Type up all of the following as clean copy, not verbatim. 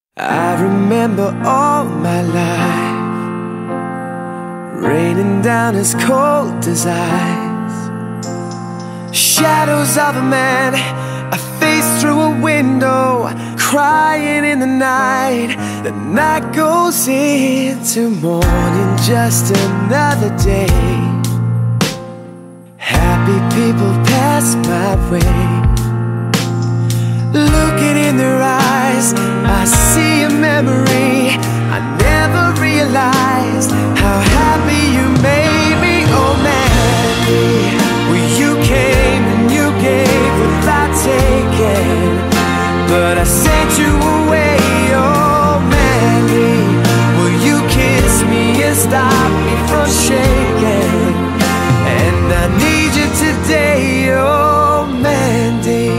I remember all my life raining down as cold as ice. Shadows of a man, a face through a window, crying in the night. The night goes into morning, just another day. Happy people pass my way. Looking in their eyes, I see a memory. I never realized how happy you made me. Oh Mandy, well you came and you gave without taking, but I sent you away. Oh Mandy, will you kiss me and stop me from shaking? And I need you today, oh Mandy.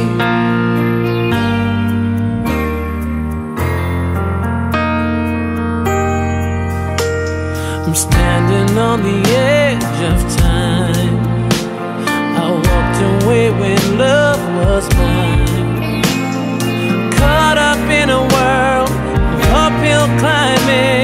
I'm standing on the edge of time. I walked away when love was mine. Caught up in a world of uphill climbing.